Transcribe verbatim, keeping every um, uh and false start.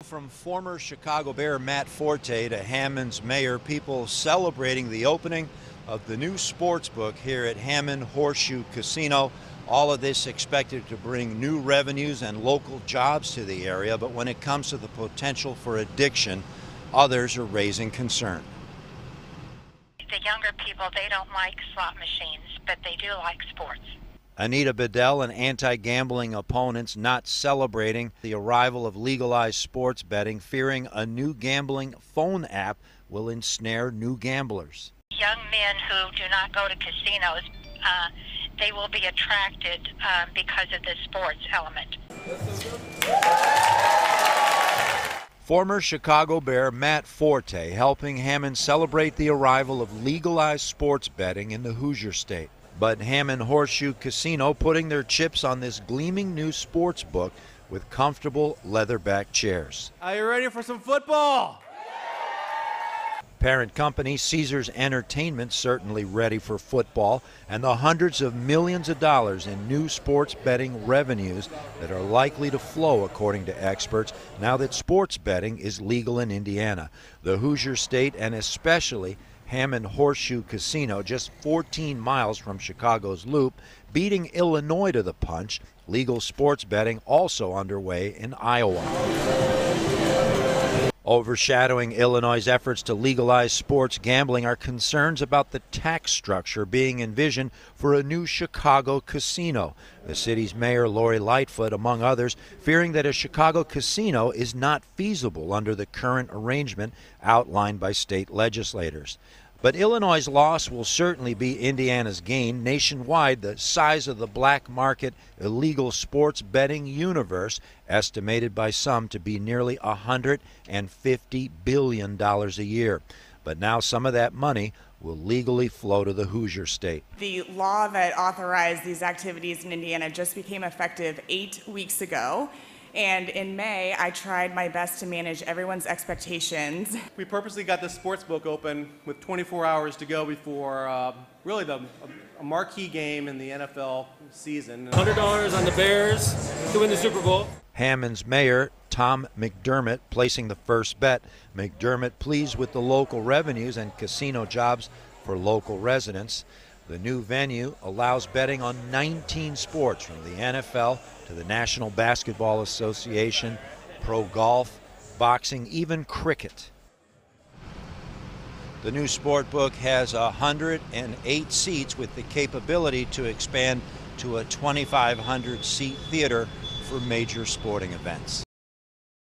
From former Chicago Bear Matt Forte to Hammond's mayor, people celebrating the opening of the new sports book here at Hammond Horseshoe Casino. All of this expected to bring new revenues and local jobs to the area, but when it comes to the potential for addiction, others are raising concern. The younger people, they don't like slot machines, but they do like sports. Anita Bedell and anti-gambling opponents not celebrating the arrival of legalized sports betting, fearing a new gambling phone app will ensnare new gamblers. Young men who do not go to casinos, uh, they will be attracted uh, because of the sports element. Former Chicago Bear Matt Forte helping Hammond celebrate the arrival of legalized sports betting in the Hoosier State. But Hammond Horseshoe Casino putting their chips on this gleaming new sports book with comfortable leatherback chairs. Are you ready for some football? Parent company Caesars Entertainment certainly ready for football and the hundreds of millions of dollars in new sports betting revenues that are likely to flow, according to experts, now that sports betting is legal in Indiana. The Hoosier State, and especially Hammond Horseshoe Casino, just fourteen miles from Chicago's Loop, beating Illinois to the punch. Legal sports betting also underway in Iowa. Overshadowing Illinois' efforts to legalize sports gambling are concerns about the tax structure being envisioned for a new Chicago casino. The city's mayor, Lori Lightfoot, among others, fearing that a Chicago casino is not feasible under the current arrangement outlined by state legislators. But Illinois' loss will certainly be Indiana's gain. Nationwide, the size of the black market illegal sports betting universe estimated by some to be nearly one hundred fifty billion dollars a year. But now some of that money will legally flow to the Hoosier State. The law that authorized these activities in Indiana just became effective eight weeks ago. And in May, I tried my best to manage everyone's expectations. We purposely got this sports book open with twenty-four hours to go before uh, really the a marquee game in the N F L season. one hundred dollars on the Bears to win the Super Bowl. Hammond's mayor, Tom McDermott, placing the first bet. McDermott pleased with the local revenues and casino jobs for local residents. The new venue allows betting on nineteen sports, from the N F L to the National Basketball Association, pro golf, boxing, even cricket. The new sport book has one hundred eight seats with the capability to expand to a twenty-five hundred seat theater for major sporting events.